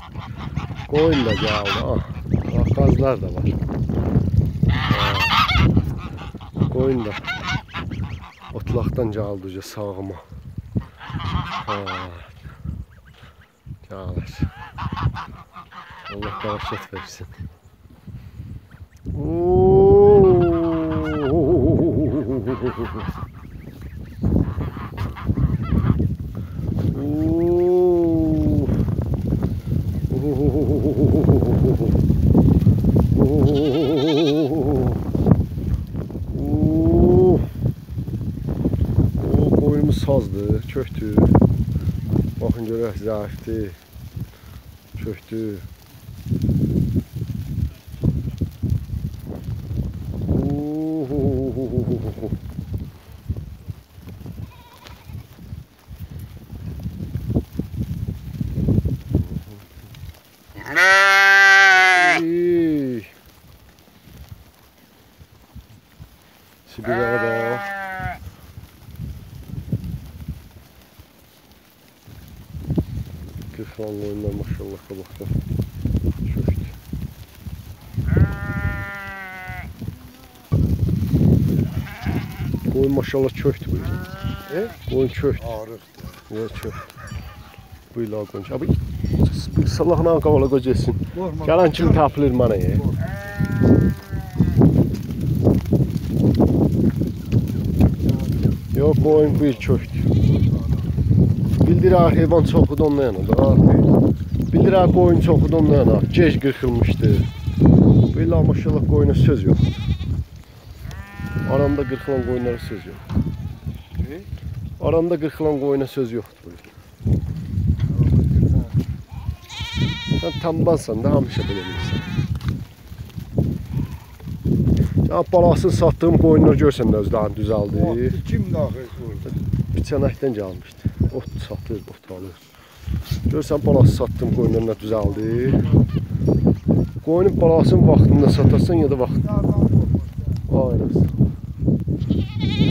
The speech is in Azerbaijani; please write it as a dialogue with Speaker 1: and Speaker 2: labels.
Speaker 1: Koyun da gəldi. Qazlar da var. Koyun da otlaqdan gəldi uca sağıma. Gəlir. Allah qarşət versin. Koyunumuz sazdı, çöktü. Bakın görək zəifdir. Çöktü. Sibiryağa da. Kırxan oyunlar maşallah qabaqda çöktü. Koyun maşallah çöktü bu il. Koyun çöktü. Ağrıqdır. Ya çöktü. Bu il koyun. Abi Allah'ın qavala qocasin. Gələn kimi tapılır mənə. Yok koyun bu il çöktü. Bildirək heyvan çoxudu ondan yana da. Bildirək koyun çoxudu ondan yana. Gec qırxılmışdı. Bu il maşallah koyuna söz yoxdur. Aramda qırxılan koyunlara söz yoxdur. Aramda qırxılan koyuna söz yoxdur. Sen tambansan da hamişə belə bilirsən. Ya balasını sattığım koyunlar görsən də özlərini düzəldi.
Speaker 2: Kim daxil burada?
Speaker 1: Bir çənəkdən gəlmişdi. Ot satır, ot alır. Görsən balası sattığım koyunlarına düzəldi. Koyunun balasını vaxtında satarsan ya da vaxtında. Ayrısı.